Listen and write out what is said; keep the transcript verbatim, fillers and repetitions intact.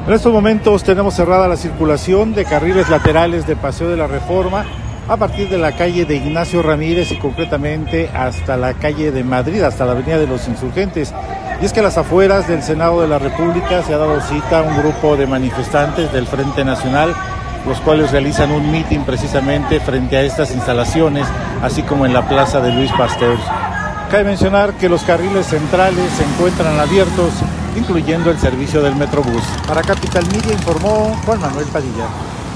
En estos momentos tenemos cerrada la circulación de carriles laterales de Paseo de la Reforma a partir de la calle de Ignacio Ramírez y concretamente hasta la calle de Madrid, hasta la avenida de los Insurgentes. Y es que a las afueras del Senado de la República se ha dado cita a un grupo de manifestantes del Frente Nacional, los cuales realizan un mitin precisamente frente a estas instalaciones, así como en la plaza de Luis Pasteur. Cabe mencionar que los carriles centrales se encuentran abiertos, incluyendo el servicio del Metrobús. Para Capital Media informó Juan Manuel Padilla.